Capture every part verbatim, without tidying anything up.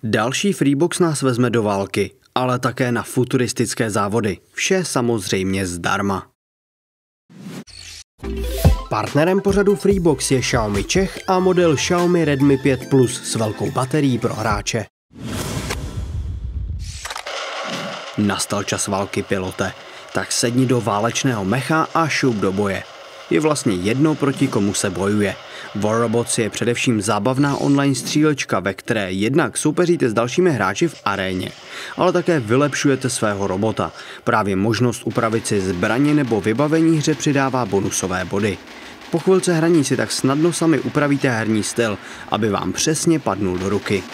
Další Freebox nás vezme do války, ale také na futuristické závody. Vše samozřejmě zdarma. Partnerem pořadu Freebox je Xiaomi Czech a model Xiaomi Redmi pět Plus s velkou baterií pro hráče. Nastal čas války, pilote. Tak sedni do válečného mecha a šup do boje. Je vlastně jedno, proti komu se bojuje. War Robots je především zábavná online střílečka, ve které jednak soupeříte s dalšími hráči v aréně, ale také vylepšujete svého robota. Právě možnost upravit si zbraně nebo vybavení hře přidává bonusové body. Po chvilce hraní si tak snadno sami upravíte herní styl, aby vám přesně padnul do ruky.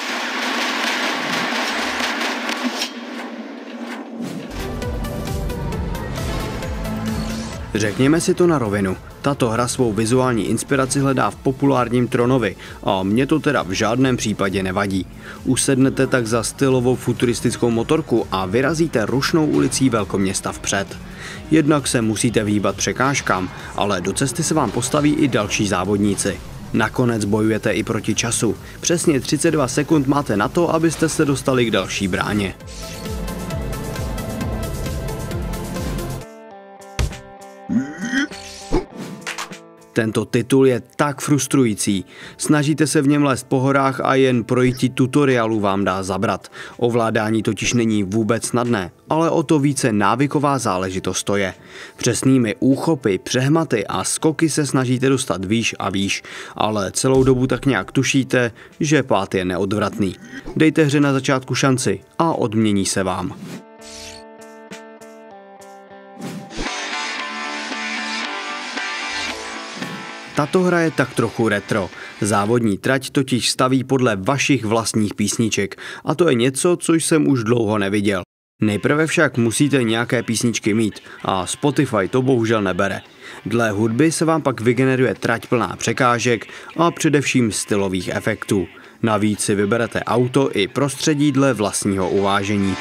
Řekněme si to na rovinu, tato hra svou vizuální inspiraci hledá v populárním Tronovi a mně to teda v žádném případě nevadí. Usednete tak za stylovou futuristickou motorku a vyrazíte rušnou ulicí velkoměsta vpřed. Jednak se musíte vyhýbat překážkám, ale do cesty se vám postaví i další závodníci. Nakonec bojujete i proti času. Přesně třicet dva sekund máte na to, abyste se dostali k další bráně. Tento titul je tak frustrující. Snažíte se v něm lézt po horách a jen projití tutoriálu vám dá zabrat. Ovládání totiž není vůbec snadné, ale o to více návyková záležitost to je. Přesnými úchopy, přehmaty a skoky se snažíte dostat výš a výš, ale celou dobu tak nějak tušíte, že pád je neodvratný. Dejte hře na začátku šanci a odmění se vám. Tato hra je tak trochu retro. Závodní trať totiž staví podle vašich vlastních písniček a to je něco, co jsem už dlouho neviděl. Nejprve však musíte nějaké písničky mít a Spotify to bohužel nebere. Dle hudby se vám pak vygeneruje trať plná překážek a především stylových efektů. Navíc si vyberete auto i prostředí dle vlastního uvážení.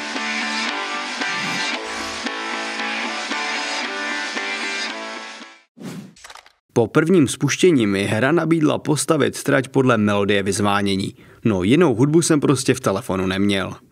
Po prvním spuštění mi hra nabídla postavit trať podle melodie vyzvánění. No jinou hudbu jsem prostě v telefonu neměl.